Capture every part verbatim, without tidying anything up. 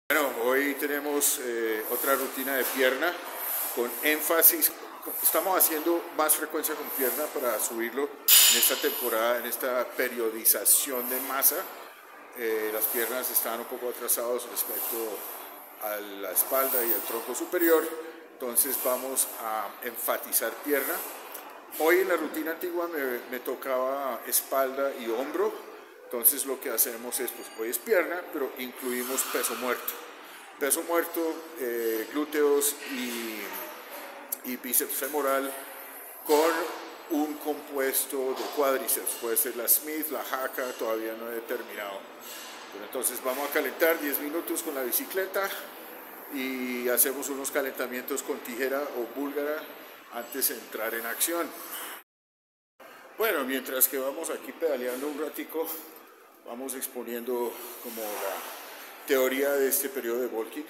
Bueno, hoy tenemos eh, otra rutina de pierna con énfasis. Estamos haciendo más frecuencia con pierna para subirlo en esta temporada, en esta periodización de masa. Eh, las piernas están un poco atrasadas respecto a la espalda y al tronco superior, entonces vamos a enfatizar pierna. Hoy en la rutina antigua me, me tocaba espalda y hombro, entonces lo que hacemos es, pues hoy es pierna, pero incluimos peso muerto. Peso muerto, eh, glúteos y, y bíceps femoral con un compuesto de cuádriceps. Puede ser la Smith, la Haka, todavía no he determinado. Pero entonces vamos a calentar diez minutos con la bicicleta y hacemos unos calentamientos con tijera o búlgara antes de entrar en acción. Bueno, mientras que vamos aquí pedaleando un ratico, vamos exponiendo como la teoría de este periodo de bulking.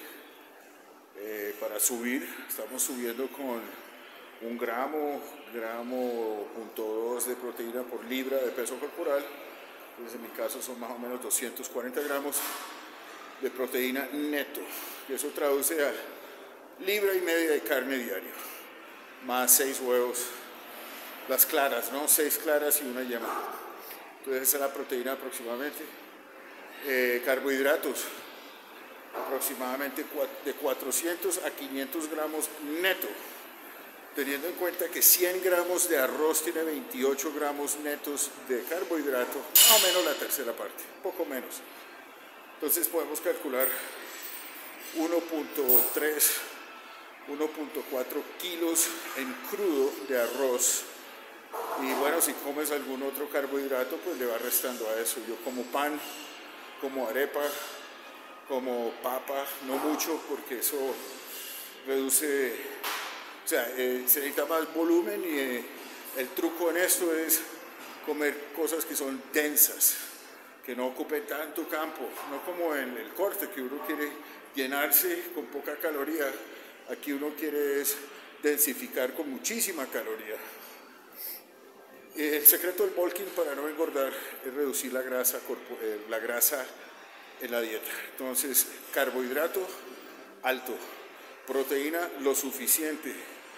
Eh, para subir, estamos subiendo con un gramo, gramo punto dos de proteína por libra de peso corporal. Entonces en mi caso son más o menos doscientos cuarenta gramos de proteína neto. Y eso traduce a libra y media de carne diaria, más seis huevos, las claras, ¿no? Seis claras y una yema. Entonces esa es la proteína aproximadamente. Eh, carbohidratos, aproximadamente de cuatrocientos a quinientos gramos neto, teniendo en cuenta que cien gramos de arroz tiene veintiocho gramos netos de carbohidrato, más o menos la tercera parte, poco menos. Entonces podemos calcular uno punto tres, uno punto cuatro kilos en crudo de arroz. Y bueno, si comes algún otro carbohidrato, pues le va restando a eso. Yo como pan, como arepa, como papa, no mucho, porque eso reduce, o sea, eh, se necesita más volumen y eh, el truco en esto es comer cosas que son densas, que no ocupen tanto campo, no como en el corte, que uno quiere llenarse con poca caloría. Aquí uno quiere es densificar con muchísima caloría. El secreto del bulking para no engordar es reducir la grasa, eh, la grasa en la dieta. Entonces, carbohidrato alto, proteína lo suficiente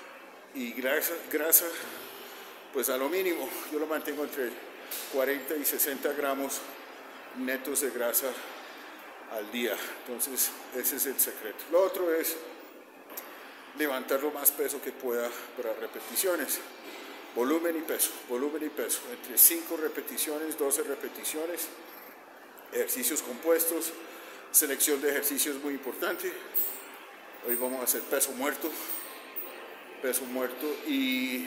y grasa, grasa pues a lo mínimo. Yo lo mantengo entre cuarenta y sesenta gramos netos de grasa al día. Entonces, ese es el secreto. Lo otro es levantar lo más peso que pueda para repeticiones. Volumen y peso, volumen y peso, entre cinco repeticiones, doce repeticiones, ejercicios compuestos, selección de ejercicios muy importante. Hoy vamos a hacer peso muerto, peso muerto y,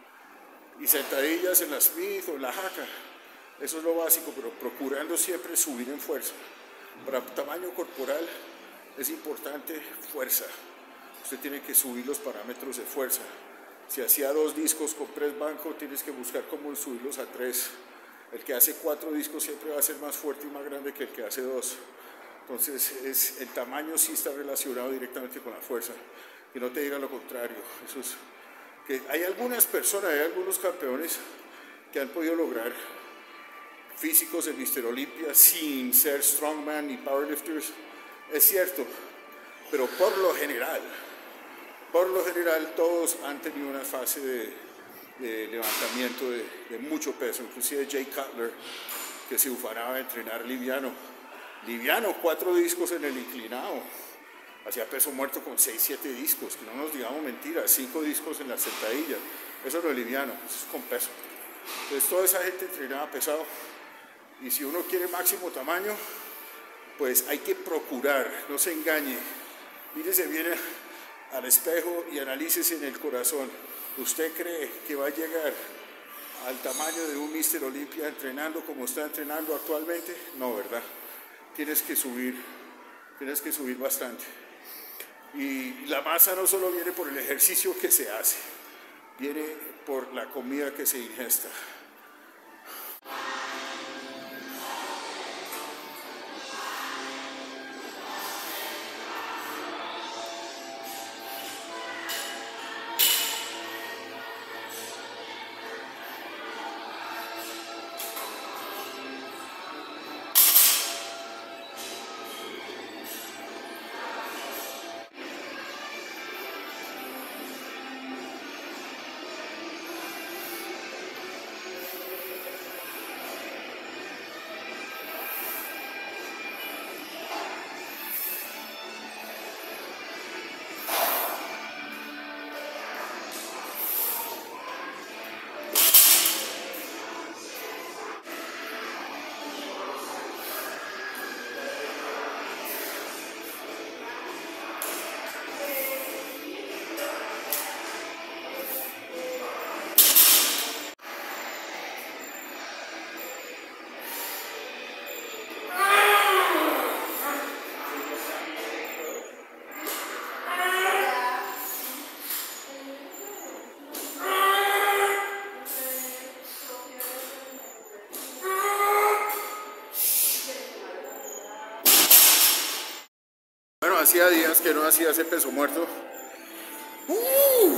y sentadillas en la Smith o en la Haka. Eso es lo básico, pero procurando siempre subir en fuerza. Para tamaño corporal es importante fuerza. Usted tiene que subir los parámetros de fuerza. Si hacía dos discos con press banco, tienes que buscar cómo subirlos a tres. El que hace cuatro discos siempre va a ser más fuerte y más grande que el que hace dos. Entonces, es, el tamaño sí está relacionado directamente con la fuerza. Que no te diga lo contrario. Eso es, que hay algunas personas, hay algunos campeones que han podido lograr físicos de míster Olympia sin ser strongman ni powerlifters. Es cierto, pero por lo general, por lo general todos han tenido una fase de, de levantamiento de, de mucho peso, inclusive Jay Cutler, que se ufanaba a entrenar liviano, liviano, cuatro discos en el inclinado, hacía peso muerto con seis, siete discos, que no nos digamos mentiras, cinco discos en la sentadilla, eso no es liviano, eso es con peso. Entonces toda esa gente entrenaba pesado, y si uno quiere máximo tamaño, pues hay que procurar, no se engañe, mírese bien al espejo y analícese en el corazón. ¿Usted cree que va a llegar al tamaño de un míster Olympia entrenando como está entrenando actualmente? No, ¿verdad? Tienes que subir, tienes que subir bastante. Y la masa no solo viene por el ejercicio que se hace, viene por la comida que se ingesta. hacía días que no hacía ese peso muerto. Uh,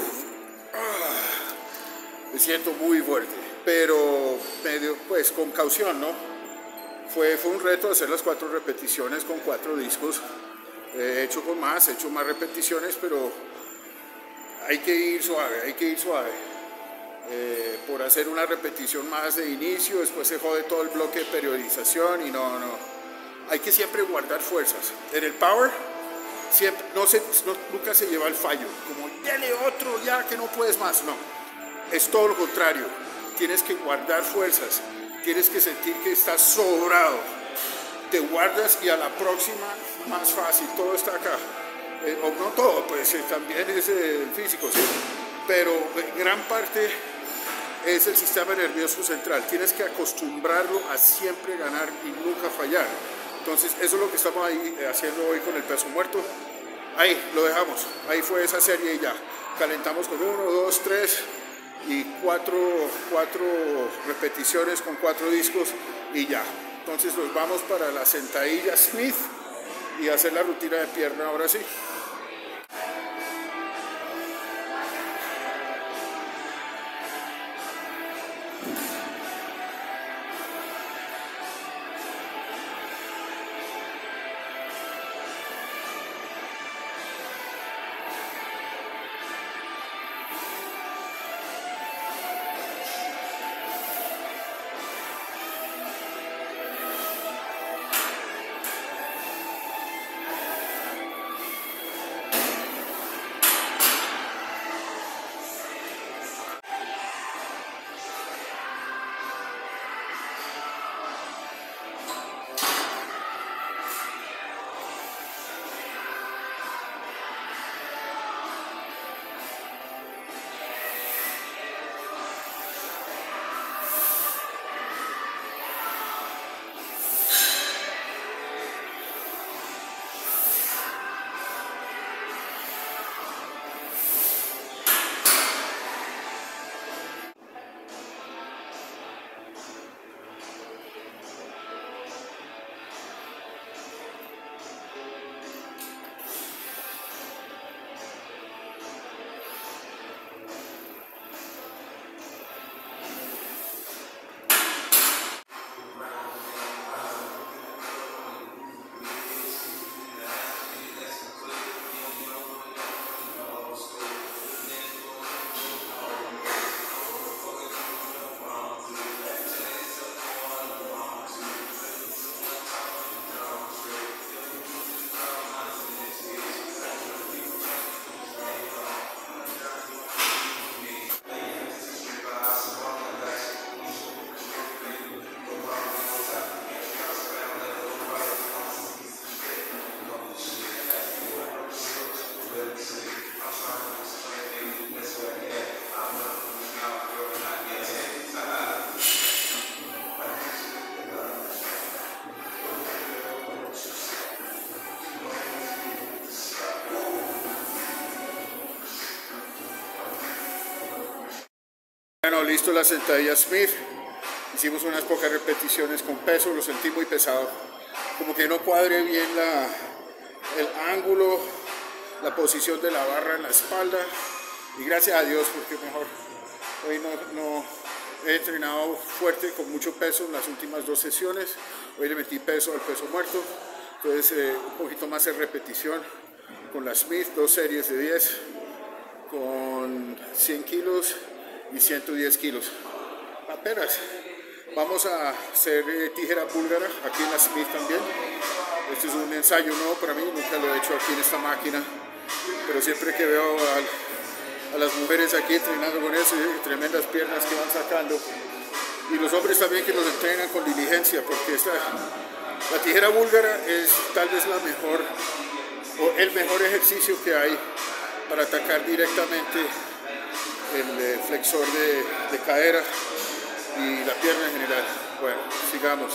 ah, me siento muy fuerte, pero medio, pues con caución, ¿no? Fue, fue un reto hacer las cuatro repeticiones con cuatro discos. He hecho con más, he hecho más repeticiones, pero hay que ir suave, hay que ir suave. Eh, por hacer una repetición más de inicio, después se jode todo el bloque de periodización y no, no. Hay que siempre guardar fuerzas. En el power, siempre, no se, no, nunca se lleva el fallo, como dale otro ya que no puedes más, no. Es todo lo contrario, tienes que guardar fuerzas, tienes que sentir que estás sobrado. Te guardas y a la próxima más fácil, todo está acá. Eh, o no todo, pues eh, también es eh, físico, ¿sí? Pero en gran parte es el sistema nervioso central. Tienes que acostumbrarlo a siempre ganar y nunca fallar. Entonces eso es lo que estamos ahí haciendo hoy con el peso muerto. Ahí lo dejamos, ahí fue esa serie y ya. Calentamos con uno, dos, tres y cuatro, cuatro repeticiones con cuatro discos y ya. Entonces nos vamos para la sentadilla Smith y hacer la rutina de pierna ahora sí. Bueno, listo la sentadilla Smith. Hicimos unas pocas repeticiones con peso, lo sentí muy pesado. Como que no cuadre bien la, el ángulo, la posición de la barra en la espalda. Y gracias a Dios, porque mejor hoy no, no he entrenado fuerte con mucho peso en las últimas dos sesiones. Hoy le metí peso al peso muerto. Entonces eh, un poquito más de repetición con la Smith, dos series de diez con cien kilos y ciento diez kilos. Apenas. Vamos a hacer eh, tijera búlgara aquí en la Smith también. Este es un ensayo nuevo para mí, nunca lo he hecho aquí en esta máquina, pero siempre que veo a, a las mujeres aquí entrenando con eso, eh, tremendas piernas que van sacando, y los hombres también que los entrenan con diligencia, porque esta, la tijera búlgara es tal vez la mejor o el mejor ejercicio que hay para atacar directamente el eh, flexor de, de cadera y la pierna en general. Bueno, sigamos.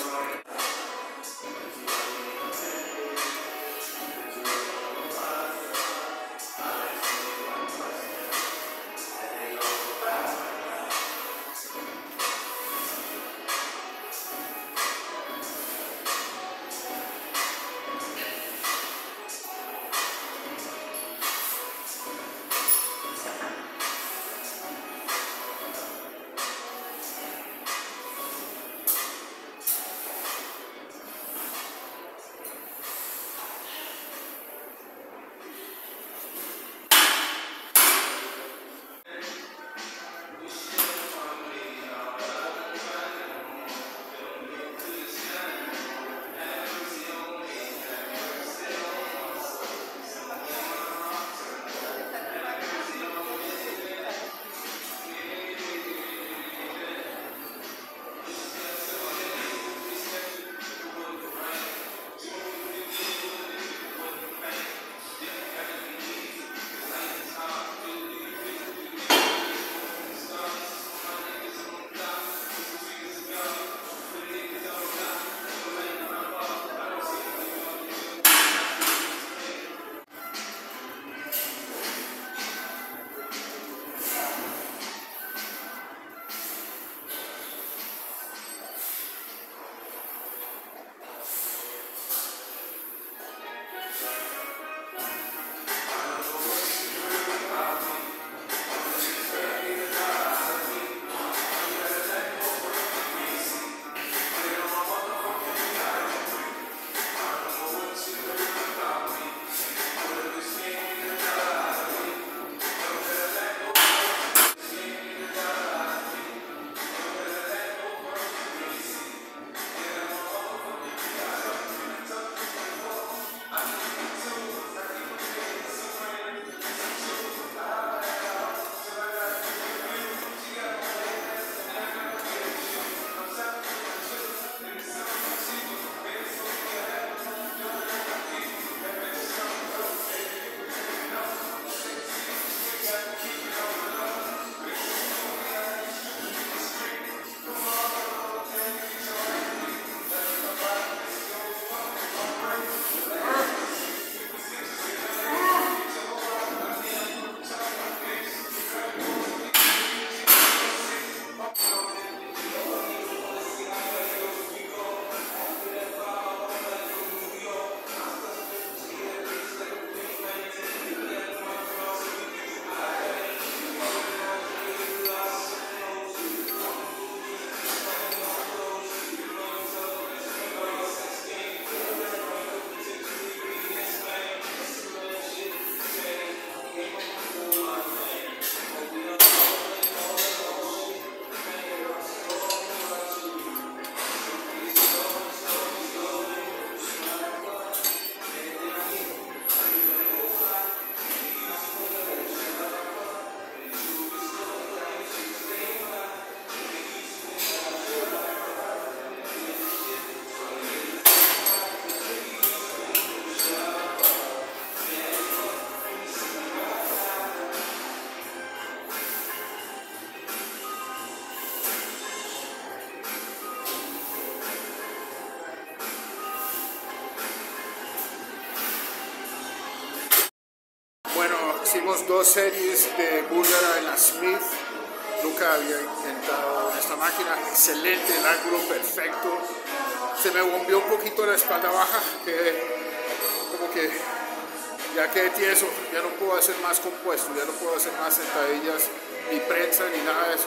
Hicimos dos series de búlgara en la Smith. Nunca había intentado esta máquina. Excelente, el ángulo perfecto. Se me bombeó un poquito la espalda baja, que como que ya quedé tieso, ya no puedo hacer más compuesto, ya no puedo hacer más sentadillas, ni prensa, ni nada de eso.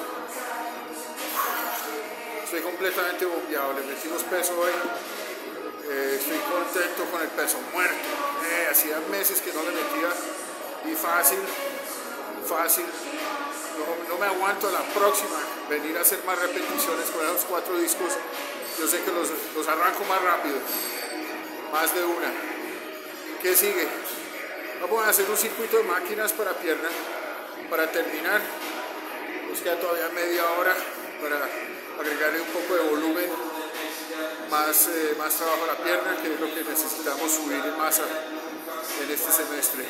Estoy completamente bombeado, le metimos peso hoy. Eh, estoy contento con el peso muerto. Eh, hacía meses que no le metía y fácil, fácil. No, no me aguanto a la próxima venir a hacer más repeticiones con esos cuatro discos. Yo sé que los, los arranco más rápido, más de una. ¿Qué sigue? Vamos a hacer un circuito de máquinas para pierna para terminar. Nos queda todavía media hora para agregarle un poco de volumen, más, eh, más trabajo a la pierna, que es lo que necesitamos subir en masa en este semestre.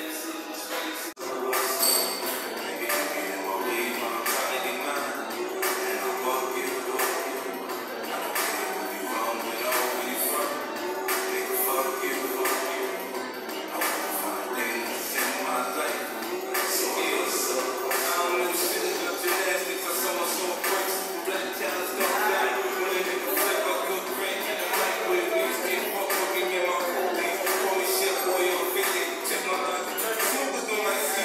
Check my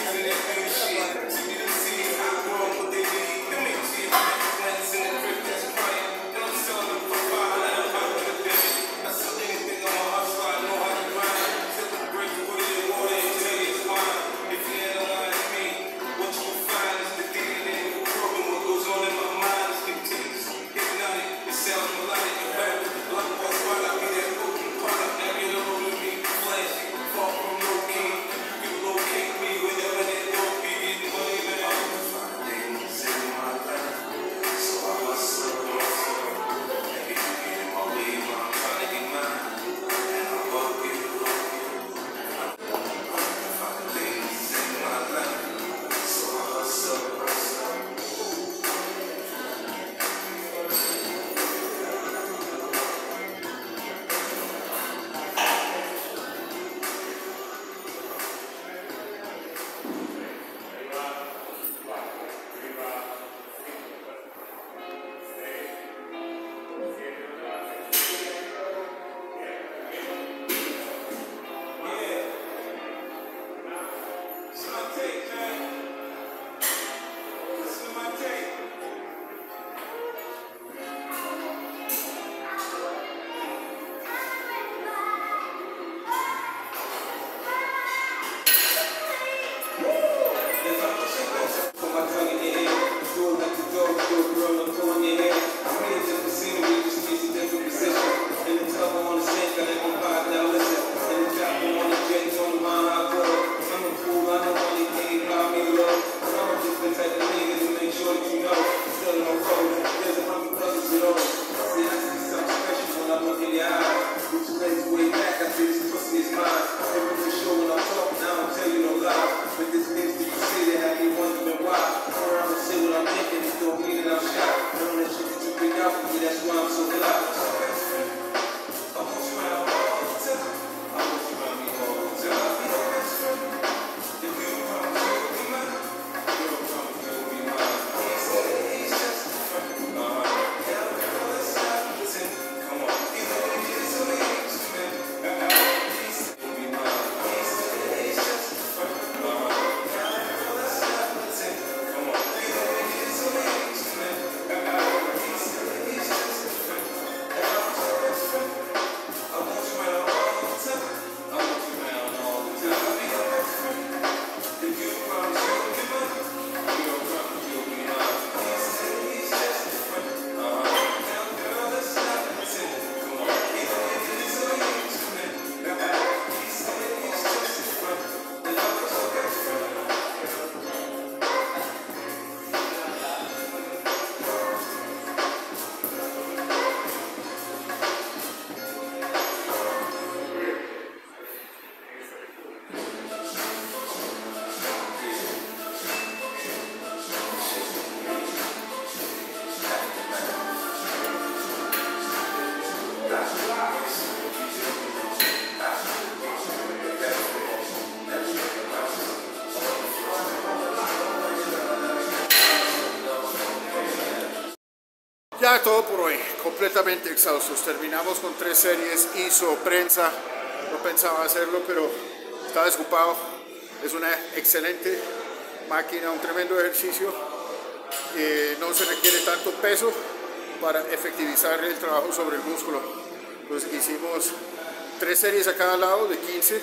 ya todo por hoy, completamente exhaustos. Terminamos con tres series, hizo prensa, no pensaba hacerlo, pero estaba desocupado. Es una excelente máquina, un tremendo ejercicio. Eh, no se requiere tanto peso para efectivizar el trabajo sobre el músculo. Entonces hicimos tres series a cada lado de quince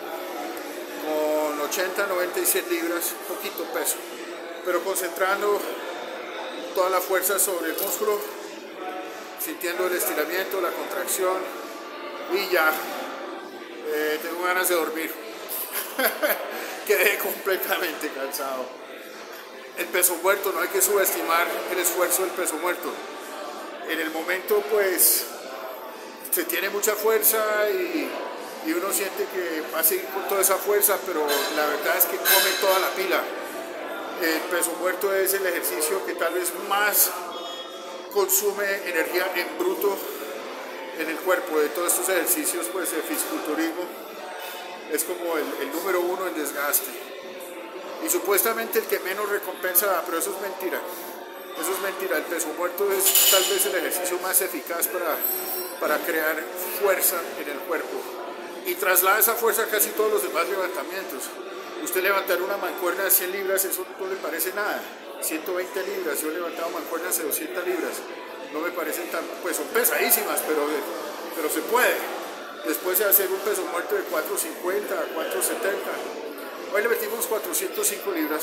con ochenta, noventa y cien libras, poquito peso, pero concentrando toda la fuerza sobre el músculo, sintiendo el estiramiento, la contracción, y ya eh, tengo ganas de dormir. Quedé completamente cansado. El peso muerto, no hay que subestimar el esfuerzo del peso muerto. En el momento pues se tiene mucha fuerza y, y uno siente que va a seguir con toda esa fuerza, pero la verdad es que come toda la pila. El peso muerto es el ejercicio que tal vez más consume energía en bruto en el cuerpo. De todos estos ejercicios pues de fisiculturismo es como el, el número uno en desgaste y supuestamente el que menos recompensa da, pero eso es mentira. Eso es mentira. El peso muerto es tal vez el ejercicio más eficaz para, para crear fuerza en el cuerpo y traslada esa fuerza a casi todos los demás levantamientos. Usted levantar una mancuerna de cien libras, eso no le parece nada. ciento veinte libras, yo he levantado mancuernas de doscientas libras, no me parecen tan, pues son pesadísimas, pero, pero se puede. Después de hacer un peso muerto de cuatrocientos cincuenta, cuatrocientos setenta, hoy le metimos cuatrocientas cinco libras,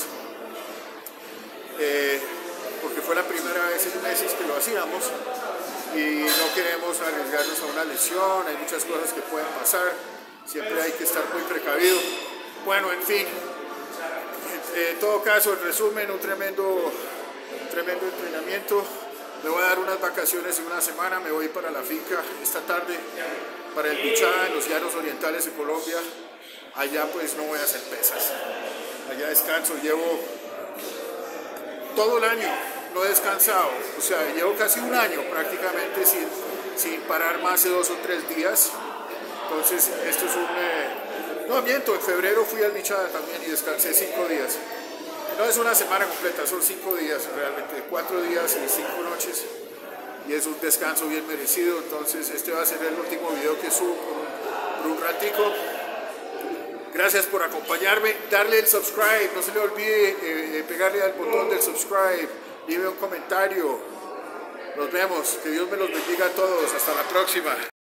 eh, porque fue la primera vez en meses que lo hacíamos y no queremos arriesgarnos a una lesión, hay muchas cosas que pueden pasar, siempre hay que estar muy precavido. Bueno, en fin, en todo caso, en resumen, un tremendo, tremendo entrenamiento. Me voy a dar unas vacaciones en una semana, me voy para la finca esta tarde, para el Bichá, en los llanos orientales de Colombia. Allá pues no voy a hacer pesas, allá descanso, llevo todo el año, no he descansado, o sea, llevo casi un año prácticamente sin, sin parar más de dos o tres días. Entonces, esto es un... Eh, No, miento, en febrero fui al Bichada también y descansé cinco días. No es una semana completa, son cinco días realmente, cuatro días y cinco noches. Y es un descanso bien merecido, entonces este va a ser el último video que subo por un, por un ratico. Gracias por acompañarme, darle el subscribe, no se le olvide eh, pegarle al botón del subscribe, leave un comentario. Nos vemos, que Dios me los bendiga a todos, hasta la próxima.